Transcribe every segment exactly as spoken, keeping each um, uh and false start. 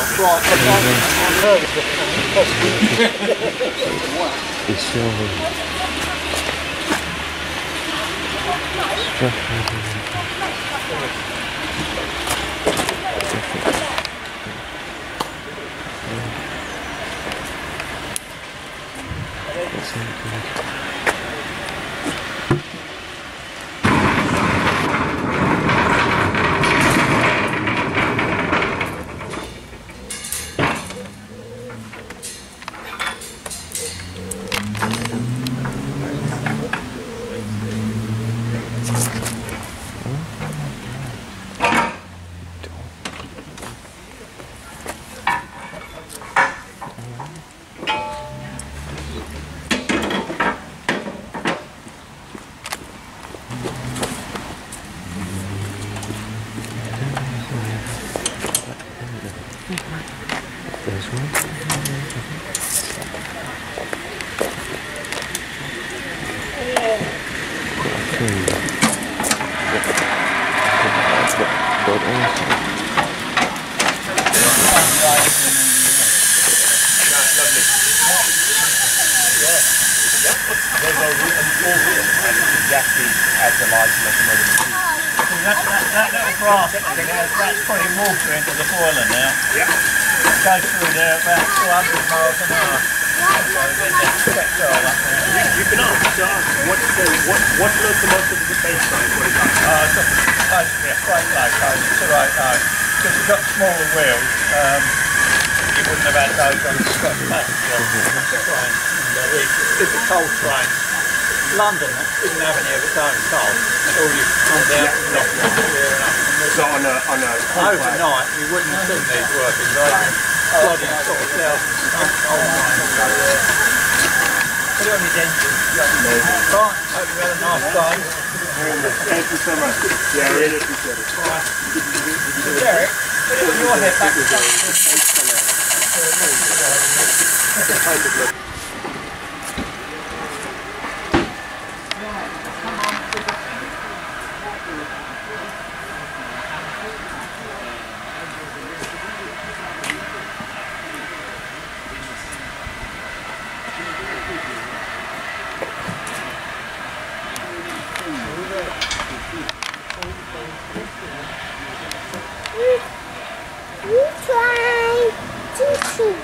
right, I'm nervous It's silver. There's one. Exactly as the large locomotive. That, that, that little grass, that's putting water into the boiler now. Yeah. It goes through there about two hundred miles an hour. So then the spectre all up there. You, you can ask, ask what, the, what, what locomotive is the base size? What is that? Uh, it's supposed to be a freight locomotive, two eighty. Because it's got smaller wheels, um, you wouldn't have had those on the Scotch passenger train. It's a coal train. London didn't have any of its own coal. All you come down and knock it here and up. So on a, on a overnight, you wouldn't have seen these working. Right? Flooding sort of thousands of coal mines. Put it on his engine. Right, hope you had a nice day. Thank you so much. Yeah, I really appreciate it. Right. Derek, put it on your head back to the You try to shoot.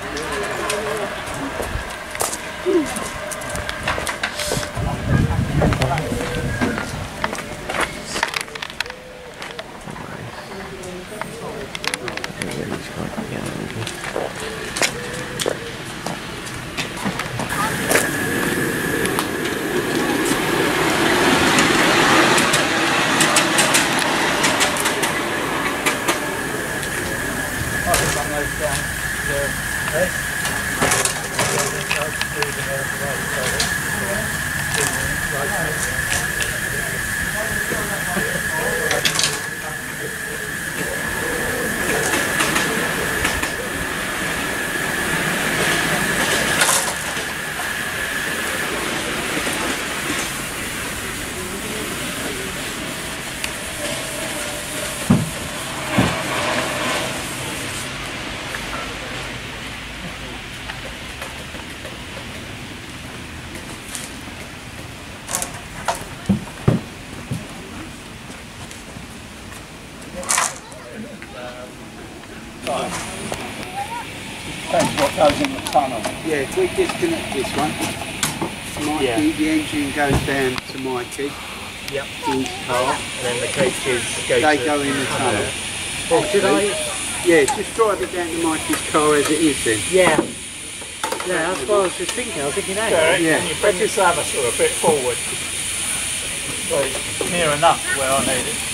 Depends what goes in the tunnel. Yeah, if we disconnect this one, Mikey, Yeah. the engine goes down to Mikey, Yep. his car, And then the coaches go they to go in the tunnel. Well, should I? Yeah, just drive it down to Mikey's car as it is then. Yeah. Yeah, that's what I was just thinking. I was thinking, hey, Yeah. yeah. Can you bring this amateur a bit forward? So it's near enough where I need it.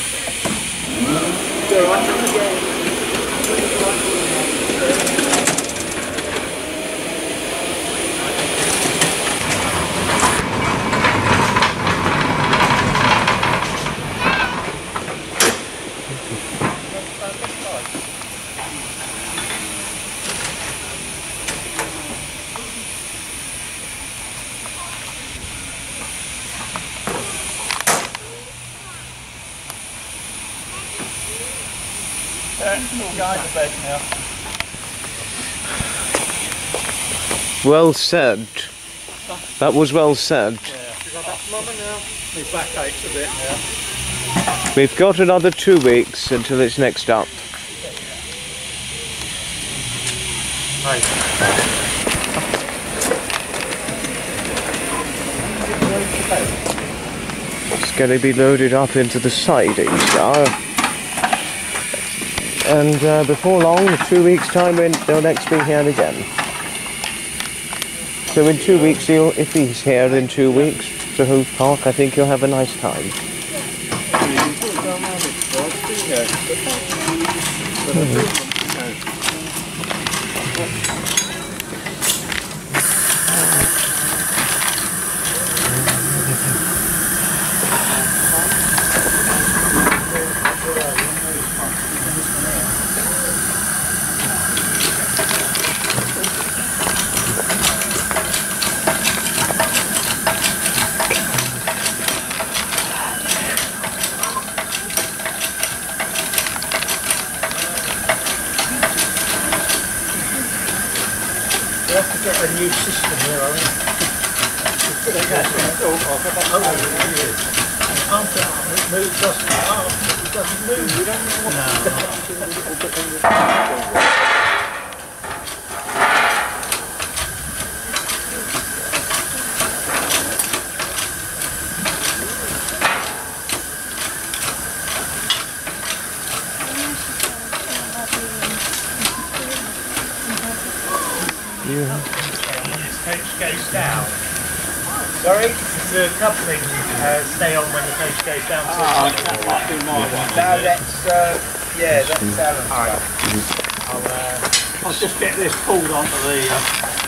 So I can get Uh, Going to bed now. Well said. That was well said. Yeah. You got that, Mama, now? My back aches a bit now. We've got another two weeks until it's next up. Hey. It's going to be loaded up into the sidings now. And uh, before long, in two weeks' time, when they'll next be here again. So in two weeks, he'll, if he's here in two weeks to Hove Park, I think he'll have a nice time. We have to get a new system here, I think. Put a gas in the door, I'll get that over the years. After it moves, it doesn't, after it doesn't move, we don't know what to do. Yeah. When this coach goes down. Sorry? The coupling uh, stay on when the coach goes down. Oh, that might be my one. No, that's, uh, yeah, that's Alan's Alright. stuff. I'll, uh, I'll just get this pulled onto the... Uh...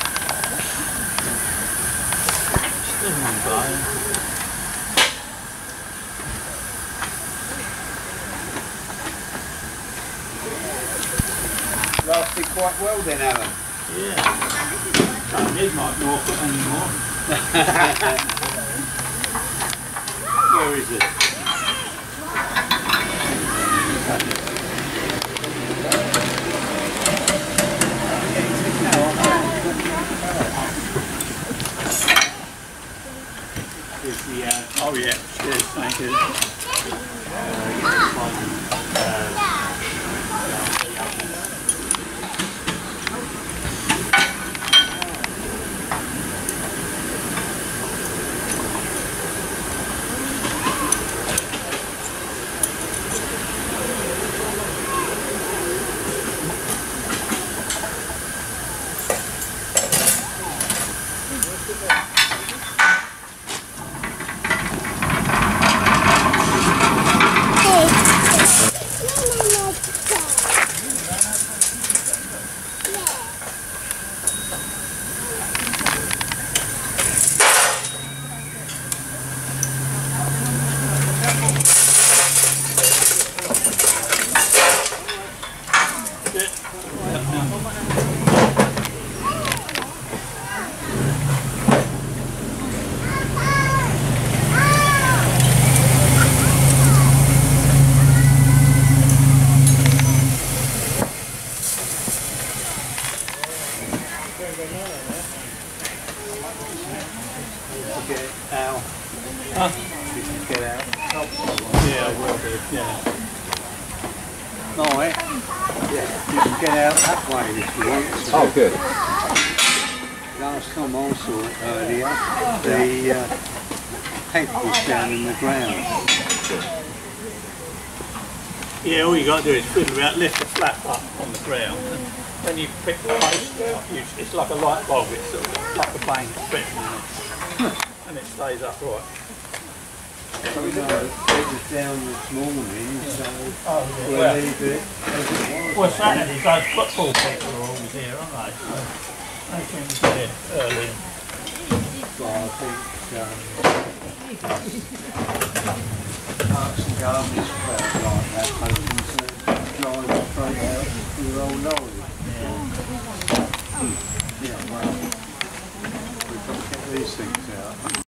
Lasted quite well then, Alan. yeah. Don't need my Norfolk anymore. Where is it? Here's the, uh, oh yeah, cheers, thank you. Get out. Huh? You can get out. Yeah, I will do, yeah. Alright. Yeah, you can get out that way if you want to. Oh, good. Last time I saw it earlier, the uh, head was down in the ground. Yeah, all you got to do is fiddle about, lift the flap up on the ground, and when you pick the post up, you, it's like a light bulb, it's sort of like a bang spit, and it stays upright. So, you know, it was down this morning, so Oh, yeah. we'll Well, leave it as it was. well, Saturday, those football people are always here, aren't they? So they can be here early. But I think um, Parks and Gardens crowd like that open to drive straight out to your old lorry. Yeah, well, we've got to get these things out.